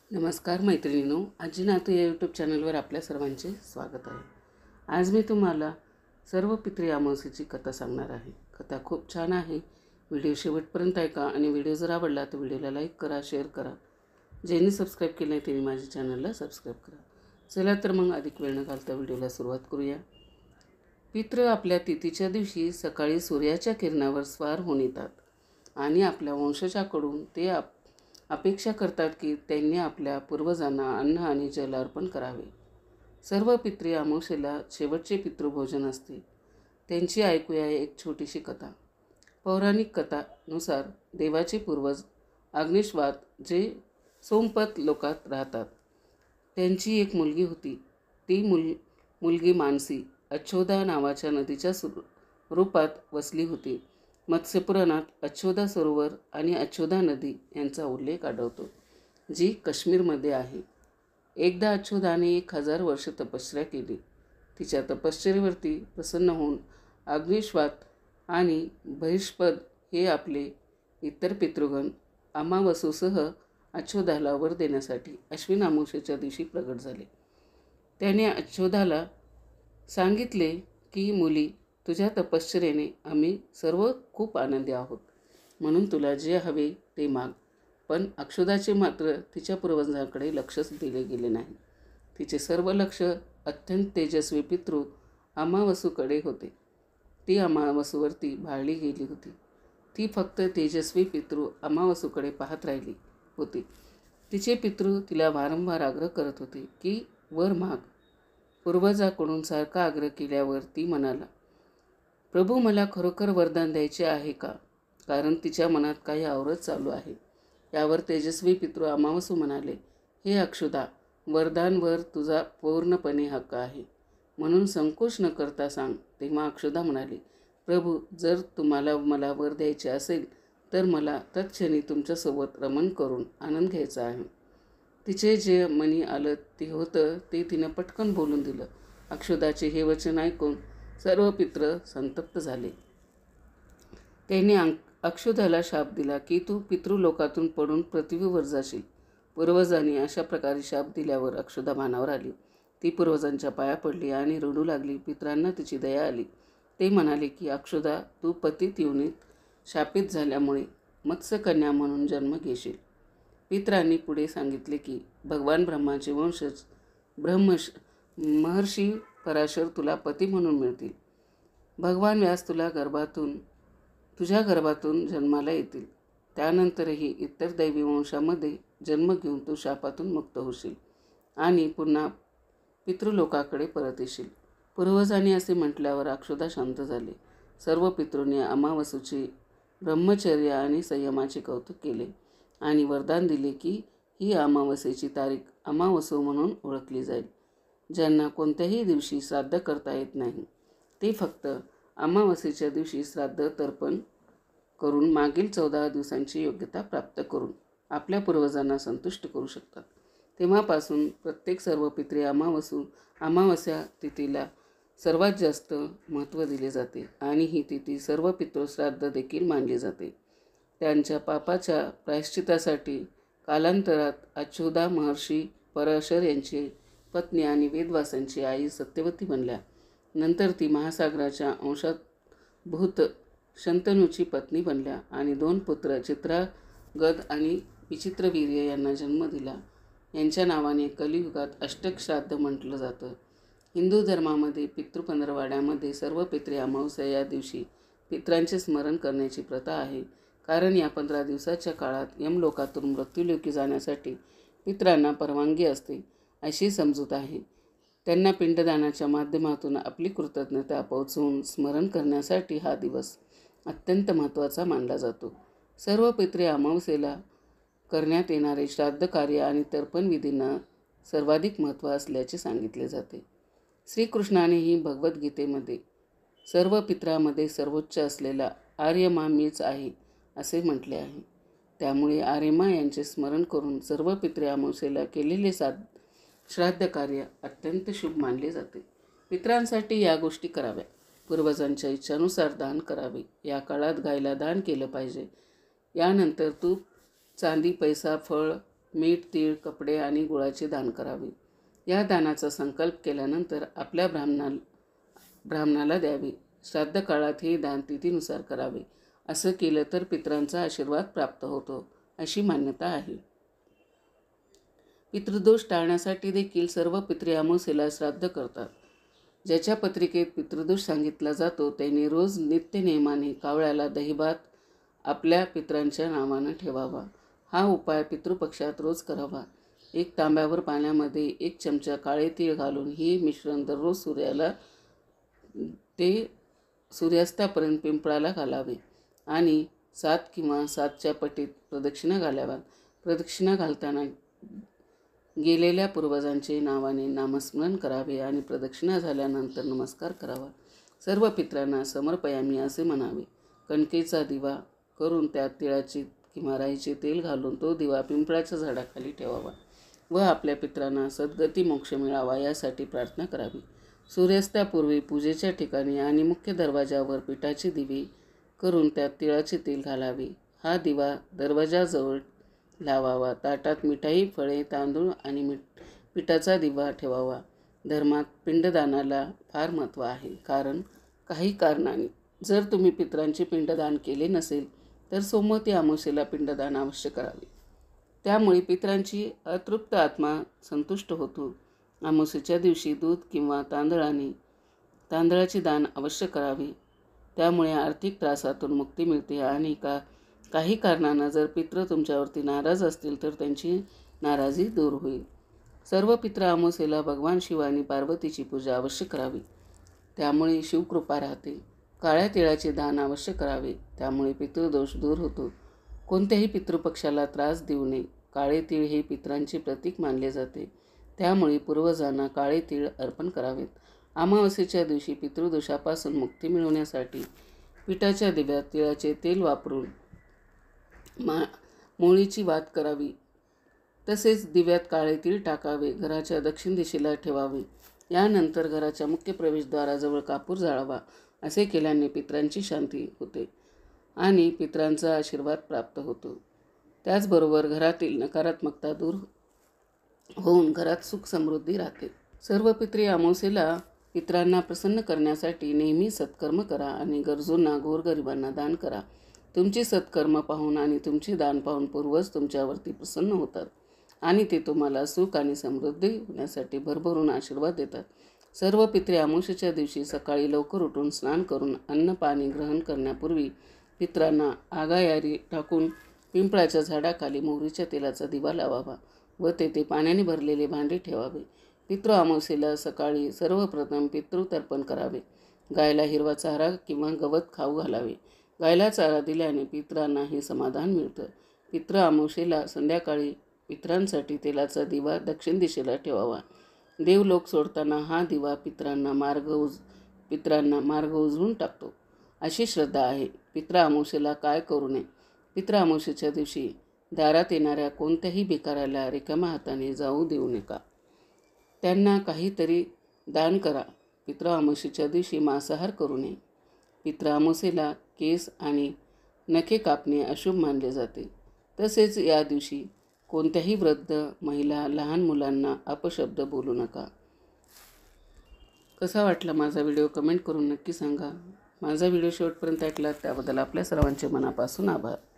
नमस्कार मैत्रिणींनो, आजी नातू या यूट्यूब चॅनलवर आपल्या सर्वांचे स्वागत आहे. आज मी तुम्हाला सर्व पितृ अमावस्येची कथा सांगणार आहे. कथा खूप छान आहे. व्हिडिओ शेवटपर्यंत ऐका आणि व्हिडिओ जर आवडला तर व्हिडिओला लाईक करा, शेअर करा. ज्यांनी सबस्क्राईब केलं नाही त्यांनी माझ्या चॅनलला सबस्क्राईब करा. चला तर मग अधिक वेळ न घालता व्हिडिओला सुरुवात करूया. पितृ आपल्या तिथीच्या दिवशी सकाळी सूर्याच्या किरणावर स्वार होऊन येतात आणि आपल्या वंशजाकडून ते अपेक्षा करतात की त्यांनी आपल्या पूर्वजांना अन्न आणि जल अर्पण करावे. सर्व पितृ अमावस्येला शेवटचे पितृभोजन असते. त्यांची ऐकूया एक छोटीशी कथा. पौराणिक कथानुसार देवाचे पूर्वज अग्निश्वात जे सोमपत लोकात राहतात, त्यांची एक मुलगी होती. ती मुलगी मानसी अच्छोदा नावाच्या नदीच्या रूपात वसली होती. मत्स्यपुराणात अच्छोदा सरोवर आणि अच्छोदा नदी यांचा उल्लेख आढळतो, जी काश्मीरमध्ये आहे. एकदा अच्छोदाने 1000 वर्ष तपश्चर्या केली. तिच्या तपश्चर्येवरती प्रसन्न होऊन अग्निश्वात आणि बहिष्पद हे आपले इतर पितृगण अमावसूसह अच्छोदाला वर देण्यासाठी अश्विन अमावस्येच्या दिवशी प्रगट झाले. त्याने अच्छोदाला सांगितले की मुली, तुझ्या तपश्चर्येने आम्ही सर्व खूप आनंदी आहोत, म्हणून तुला जे हवे ते माग. पण अक्षोदाचे मात्र तिच्या पूर्वजांकडे लक्षच दिले गेले नाही. तिचे सर्व लक्ष अत्यंत तेजस्वी पितृ अमावसूकडे होते. ती अमावसूवरती भाळली गेली होती. ती फक्त तेजस्वी पितृ अमावसूकडे पाहत राहिली होती. तिचे पितृ तिला वारंवार आग्रह करत होते की वर माग. पूर्वजाकडून सारखा आग्रह केल्यावर ती म्हणाला, प्रभू, मला खरोखर वरदान द्यायचे आहे का? कारण तिच्या मनात काही आवरत चालू आहे. यावर तेजस्वी पितृ अमावसू म्हणाले, हे अक्षुदा, वरदानवर तुझा पूर्णपणे हक्क आहे, म्हणून संकोच न करता सांग. तेव्हा अक्षुदा म्हणाली, प्रभू, जर तुम्हाला मला वर द्यायचे असेल तर मला तत्क्षणी तुमच्यासोबत रमण करून आनंद घ्यायचा आहे. तिचे जे मनी आलं ते होतं ते तिनं पटकन बोलून दिलं. अक्षुदाचे हे वचन ऐकून सर्व पितृ संतप्त झाले. त्यांनी अक्षुदाला शाप दिला की तू पितृलोकातून पडून पृथ्वीवर जाशील. पूर्वजांनी अशा प्रकारे शाप दिल्यावर अक्षुदा भानावर आली. ती पूर्वजांच्या पाया पडली आणि रडू लागली. पितरांना तिची दया आली. ते म्हणाले की अक्षुदा, तू पतित योनीत शापित झाल्यामुळे मत्स्यकन्या म्हणून जन्म घेशील. पितरांनी पुढे सांगितले की भगवान ब्रह्माचे वंशज महर्षी पराशर तुला पती म्हणून मिळतील. भगवान व्यास तुझ्या गर्भातून जन्माला येतील. त्यानंतरही इतर दैवी वंशामध्ये जन्म घेऊन तू शापातून मुक्त होशील आणि पुन्हा पितृलोकाकडे परत येशील. पूर्वजांनी असे म्हटल्यावर अक्षुदा शांत झाले. सर्व पितृंनी अमावसूचे ब्रह्मचर्य आणि संयमाचे कौतुक केले आणि वरदान दिले की ही अमावस्येची तारीख अमावसू म्हणून ओळखली जाईल. ज्यांना कोणत्याही दिवशी श्राद्ध करता येत नाही ते फक्त अमावस्येच्या दिवशी श्राद्ध तर्पण करून मागील 14 दिवसांची योग्यता प्राप्त करून आपल्या पूर्वजांना संतुष्ट करू शकतात. तेव्हापासून प्रत्येक सर्व पितृ अमावस्या तिथीला सर्वात जास्त महत्त्व दिले जाते आणि ही तिथी सर्व पितृश्राद्ध देखील मानली जाते. त्यांच्या पापाच्या प्रायश्चितासाठी कालांतरात अच्छोदा महर्षी पराशर यांची पत्नी आणि वेदव्यासांची आई सत्यवती बनल्या. नंतर ती महासागराच्या अंशाभूत शंतनूची पत्नी बनल्या आणि 2 पुत्र चित्रागद आणि विचित्रवीर्य यांना जन्म दिला. यांच्या नावाने कलियुगात अष्टक श्राद्ध म्हटलं जातं. हिंदू धर्मामध्ये पितृपंधरवाड्यामध्ये सर्व पितृ अमावस्या या दिवशी पितरांचे स्मरण करण्याची प्रथा आहे. कारण या 15 दिवसाच्या काळात यमलोकातून मृत्यूलोकी जाण्यासाठी पितरांना परवानगी असते अशी समजूत आहे. त्यांना पिंडदानाच्या माध्यमातून आपली कृतज्ञता पोचवून स्मरण करण्यासाठी हा दिवस अत्यंत महत्त्वाचा मानला जातो. सर्व पितृ अमावस्येला करण्यात येणारे श्राद्ध कार्य आणि तर्पण विधींना सर्वाधिक महत्त्व असल्याचे सांगितले जाते. श्रीकृष्णानेही भगवद्गीतेमध्ये सर्व पितरामध्ये सर्वोच्च असलेला आर्यमा मीच आहे असे म्हटले आहे. त्यामुळे आर्यमा यांचे स्मरण करून सर्व पितृ अमावस्येला केलेले श्राद्ध कार्य अत्यंत शुभ मानले जाते. पितरांसाठी या गोष्टी कराव्या. पूर्वजांच्या इच्छानुसार दान करावे. या काळात गायला दान केलं पाहिजे. यानंतर तूप, चांदी, पैसा, फळ, मीठ, तीळ, कपडे आणि गुळाचे दान करावे. या दानाचा संकल्प केल्यानंतर आपल्या ब्राह्मणाला द्यावे. श्राद्ध काळात हे दान तिथीनुसार करावे. असं केलं तर पितरांचा आशीर्वाद प्राप्त होतो अशी मान्यता आहे. पितृदोष टाळण्यासाठी देखील सर्व पितृ अमावास्येला श्राद्ध करतात. ज्याच्या पत्रिकेत पितृदोष सांगितला जातो त्याने रोज नित्यनेमाने कावळ्याला दहीभात आपल्या पितरांच्या नावानं ठेवावा. हा उपाय पितृपक्षात रोज करावा. 1 तांब्यावर पाण्यामध्ये 1 चमचा काळे तीळ घालून हे मिश्रण दररोज सूर्याला ते सूर्यास्तापर्यंत पिंपळाला घालावे आणि 7 किंवा 7च्या पटीत प्रदक्षिणा घालाव्यात. प्रदक्षिणा घालताना गेलेल्या पूर्वजांचे नावाने नामस्मरण करावे आणि प्रदक्षिणा झाल्यानंतर नमस्कार करावा. सर्व पितरांना समर्पयामी असे म्हणावे. कणकेचा दिवा करून त्यात तिळाचे किंवा राईचे तेल घालून तो दिवा पिंपळाच्या झाडाखाली ठेवावा व आपल्या पितरांना सद्गती मोक्ष मिळावा यासाठी प्रार्थना करावी. सूर्यास्तापूर्वी पूजेच्या ठिकाणी आणि मुख्य दरवाजावर पिठाचे दिवे करून त्यात तिळाचे तेल घालावे. हा दिवा दरवाजाजवळ लावावा. ताटात मिठाई, फळे, तांदूळ आणि पिठाचा दिवा ठेवावा. धर्मात पिंडदानाला फार महत्त्व आहे, कारण काही कारणाने जर तुम्ही पितरांचे पिंडदान केले नसेल तर सोमवती अमावास्येला पिंडदान अवश्य करावे. त्यामुळे पितरांची अतृप्त आत्मा संतुष्ट होतो. अमावास्येच्या दिवशी दूध किंवा तांदळाचे दान अवश्य करावे. त्यामुळे आर्थिक त्रासातून मुक्ती मिळते आणि काही कारणानं जर पितृ तुमच्यावरती नाराज असतील तर त्यांची नाराजी दूर होईल. सर्व पितृ अमावास्येला भगवान शिव आणि पार्वतीची पूजा अवश्य करावी. त्यामुळे शिवकृपा राहते. काळ्या तिळाचे दान अवश्य करावे. त्यामुळे पितृदोष दूर होतो. कोणत्याही पितृपक्षाला त्रास देऊ नये. काळे तीळ हे पितरांचे प्रतीक मानले जाते. त्यामुळे पूर्वजांना काळे तीळ अर्पण करावेत. अमावास्येच्या दिवशी पितृदोषापासून मुक्ती मिळवण्यासाठी पिठाच्या दिव्यात तिळाचे तेल वापरून मोळीची वात करावी. तसेच दिव्यात काळे तीळ टाकावे. घराच्या दक्षिण दिशेला ठेवावे. यानंतर घराच्या मुख्य प्रवेशद्वाराजवळ कापूर जाळावा. असे केल्याने पितरांची शांती होते आणि पितरांचा आशीर्वाद प्राप्त होतो. त्याचबरोबर घरातील नकारात्मकता दूर होऊन घरात सुख समृद्धी राहते. सर्व पितृ अमावास्येला पितरांना प्रसन्न करण्यासाठी नेहमी सत्कर्म करा आणि गरजूंना, गोरगरिबांना दान करा. तुमची सत्कर्म पाहून आणि तुमचे दान पाहून पूर्वज तुमच्यावरती प्रसन्न होतात आणि ते तुम्हाला सुख आणि समृद्धी होण्यासाठी भरभरून आशीर्वाद देतात. सर्व पितृ अमावास्येच्या दिवशी सकाळी लवकर उठून स्नान करून अन्न पाणी ग्रहण करण्यापूर्वी पितरांना आगायारी टाकून पिंपळाच्या झाडाखाली मोहरीच्या तेलाचा दिवा लावावा व तेथे पाण्याने भरलेले भांडे ठेवावे. पितृ अमावास्येला सकाळी सर्वप्रथम पितृतर्पण करावे. गायला हिरवा चारा किंवा गवत खाऊ घालावे. गायला चारा दिल्याने पितरांनाही समाधान मिळतं. पितृ अमावास्येला संध्याकाळी पितरांसाठी तेलाचा दिवा दक्षिण दिशेला ठेवावा. देवलोक सोडताना हा दिवा पितरांना मार्ग उजळून टाकतो अशी श्रद्धा आहे. पितृ अमावास्येला काय करू नये? पितृ अमावास्येच्या दिवशी दारात येणाऱ्या कोणत्याही भिकाऱ्याला रिकाम्या हाताने जाऊ देऊ नका. त्यांना काहीतरी दान करा. पितृ अमावास्येच्या दिवशी मांसाहार करू नये. पितृ अमावास्येला केस आणि नखे कापणे अशुभ मानले जाते. तसेच या दिवशी कोणत्याही वृद्ध, महिला, लहान मुलांना अपशब्द बोलू नका. कसा वाटला माझा व्हिडिओ कमेंट करून नक्की सांगा. माझा व्हिडिओ शेवटपर्यंत ऐकला त्याबद्दल आपल्या सर्वांचे मनापासून आभार.